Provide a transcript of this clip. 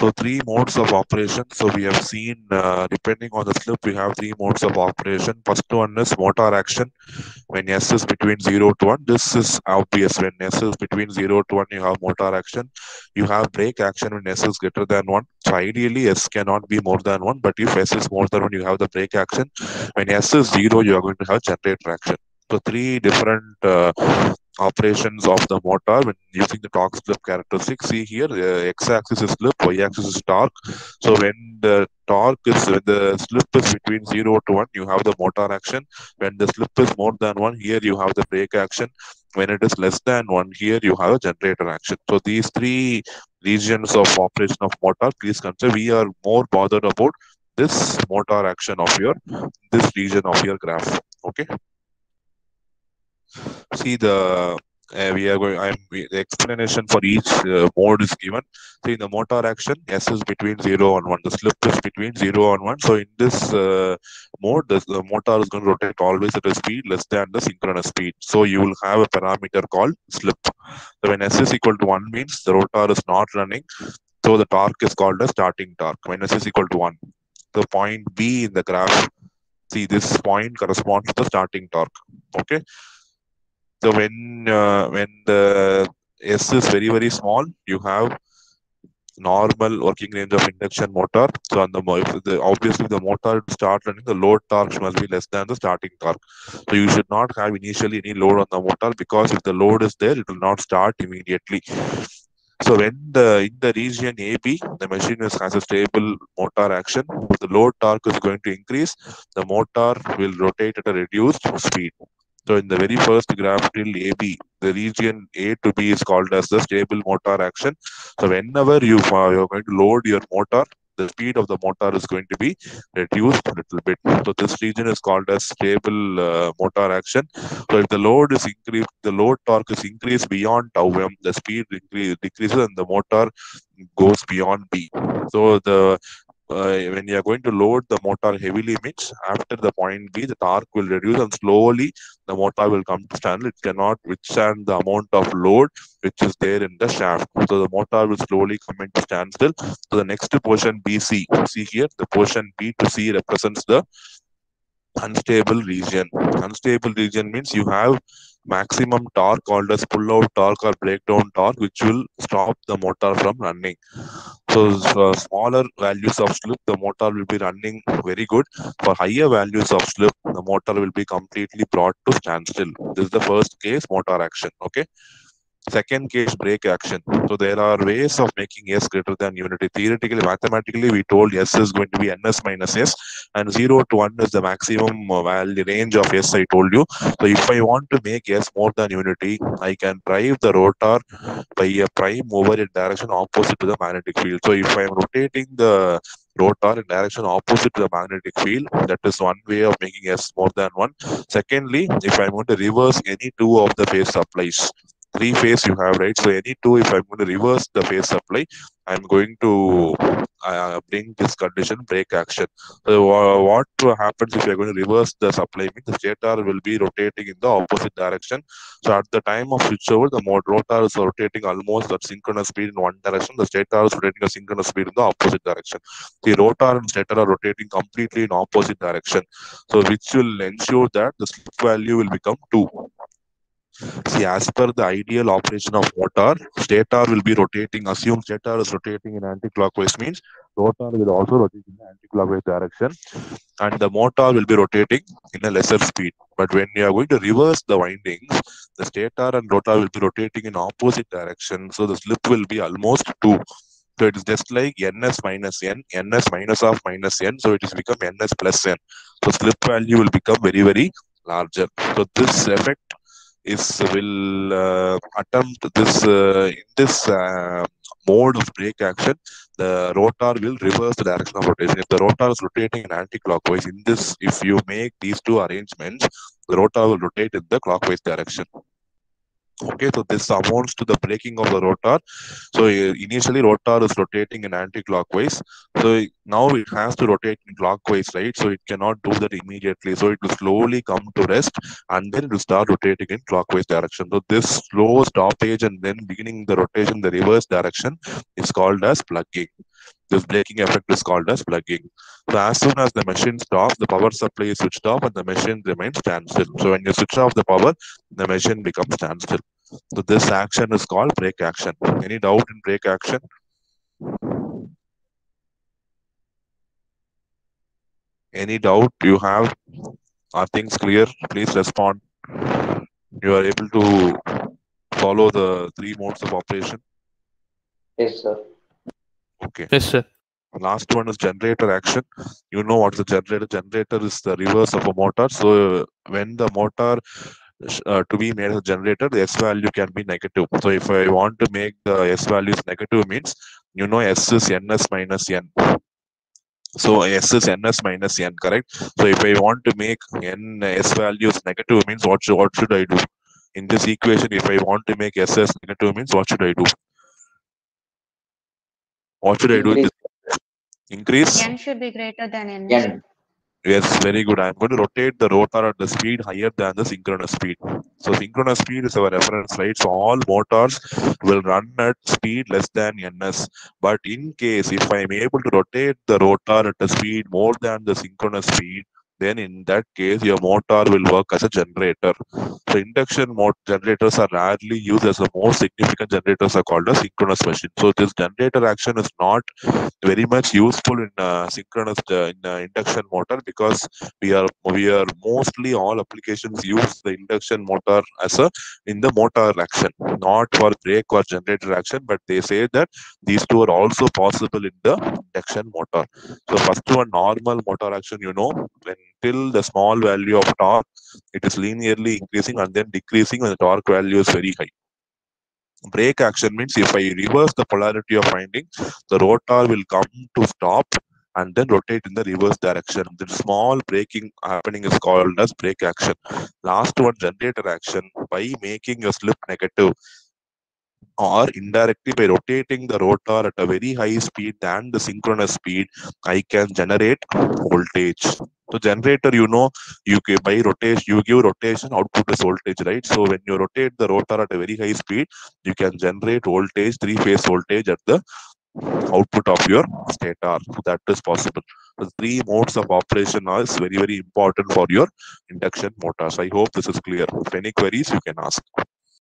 So three modes of operation. So we have seen, depending on the slip, we have three modes of operation. First one is motor action. When S is between 0 to 1, this is obvious. When S is between 0 to 1, you have motor action. You have brake action when S is greater than 1. So ideally, S cannot be more than 1. But if S is more than 1, you have the brake action. When S is 0, you are going to have generator action. So three different operations of the motor when using the torque slip characteristics. See here, x-axis is slip, y-axis is torque. So when the when the slip is between 0 to 1, you have the motor action. When the slip is more than 1, here you have the brake action. When it is less than 1, here you have a generator action. So these three regions of operation of motor, please consider. We are more bothered about this motor action of this region of your graph. Okay. See we are going. The explanation for each mode is given. So in the motor action, S is between 0 and 1. The slip is between 0 and 1. So in this mode, the motor is going to rotate always at a speed less than the synchronous speed. So you will have a parameter called slip. So when S is equal to 1 means the rotor is not running. So the torque is called a starting torque. When S is equal to 1, the point B in the graph. See, this point corresponds to the starting torque. Okay. So when the S is very, very small, you have normal working range of induction motor. So on obviously the motor start running, the load torque must be less than the starting torque. So you should not have initially any load on the motor, because if the load is there, it will not start immediately. So when in the region AB, the machine has a stable motor action. The load torque is going to increase. The motor will rotate at a reduced speed. So in the very first graph till AB, the region A to B is called as the stable motor action. So whenever you're going to load your motor, the speed of the motor is going to be reduced a little bit. So this region is called as stable motor action. So if the load is increased, the load torque is increased beyond tau m, the speed decreases and the motor goes beyond B. So when you are going to load the motor heavily means after the point B, the torque will reduce and slowly the motor will come to stand. It cannot withstand the amount of load which is there in the shaft. So the motor will slowly come into standstill. So the next portion BC, see here, the portion B to C represents the unstable region. Unstable region means you have maximum torque called as pull-out torque or breakdown torque, which will stop the motor from running. So smaller values of slip, the motor will be running very good. For higher values of slip, the motor will be completely brought to standstill. This is the first case, motor action. Okay. Second case, brake action. So there are ways of making S greater than unity. Theoretically, mathematically, we told S is going to be NS minus S, and 0 to 1 is the maximum value range of S, I told you. So if I want to make S more than unity, I can drive the rotor by a prime mover in direction opposite to the magnetic field. So if I am rotating the rotor in direction opposite to the magnetic field, that is one way of making S more than 1. Secondly, if I want to reverse any two of the phase supplies, three phase you have, right? So any two, if I'm going to reverse the phase supply, I'm going to bring this condition brake action. So what happens if you're going to reverse the supply means the stator will be rotating in the opposite direction. So at the time of switchover, the rotor is rotating almost at synchronous speed in one direction. The stator is rotating at synchronous speed in the opposite direction. The rotor and stator are rotating completely in opposite direction. So which will ensure that the slip value will become 2. See, as per the ideal operation of motor, stator will be rotating. Assume stator is rotating in anti-clockwise means rotor will also rotate in the anti-clockwise direction, and the motor will be rotating in a lesser speed. But when you are going to reverse the windings, the stator and rotor will be rotating in opposite direction. So the slip will be almost 2. So it is just like ns minus n, ns minus of minus n. So it is become ns plus n. So slip value will become very, very larger. So this effect will attempt this in this mode of brake action. The rotor will reverse the direction of rotation. If the rotor is rotating in anti-clockwise, in this, if you make these two arrangements, the rotor will rotate in the clockwise direction. Okay, so this amounts to the braking of the rotor. So initially rotor is rotating in anti-clockwise. So now it has to rotate in clockwise, right? So it cannot do that immediately. So it will slowly come to rest and then it will start rotating in clockwise direction. So this slow stoppage and then beginning the rotation in the reverse direction is called as plugging. This braking effect is called as plugging. So as soon as the machine stops, the power supply is switched off and the machine remains standstill. So when you switch off the power, the machine becomes standstill. So this action is called brake action. Any doubt in brake action? Any doubt you have? Are things clear? Please respond. You are able to follow the three modes of operation. Yes, sir. Okay. Yes, sir. Last one is generator action. You know what's the generator? Generator is the reverse of a motor. So when the motor to be made as a generator, the S value can be negative. So if I want to make the S values negative means, you know, S is Ns minus N. So S is Ns minus N, correct? So if I want to make N S values negative means what should I do? In this equation, if I want to make S as negative means what should I do? What should I do in Increase this? Increase? N should be greater than N, sir. N. Yes, very good. I'm going to rotate the rotor at the speed higher than the synchronous speed. So synchronous speed is our reference, right? So all motors will run at speed less than ns. But in case if I'm able to rotate the rotor at a speed more than the synchronous speed, then in that case your motor will work as a generator. So induction motor generators are rarely used, as the most significant generators are called a synchronous machine. So this generator action is not very much useful in synchronous in induction motor, because we are mostly all applications use the induction motor as a in the motor action, not for brake or generator action, but they say that these two are also possible in the induction motor. So first one, normal motor action, you know, when till the small value of torque, it is linearly increasing and then decreasing when the torque value is very high. Brake action means if I reverse the polarity of winding, the rotor will come to stop and then rotate in the reverse direction. The small braking happening is called as brake action. Last one, generator action, by making a slip negative or indirectly by rotating the rotor at a very high speed than the synchronous speed, I can generate voltage. So generator, you know, by rotation, you give rotation, output is voltage, right? So when you rotate the rotor at a very high speed, you can generate voltage, three-phase voltage at the output of your stator. So that is possible. The three modes of operation are very, very important for your induction motors. I hope this is clear. If any queries, you can ask.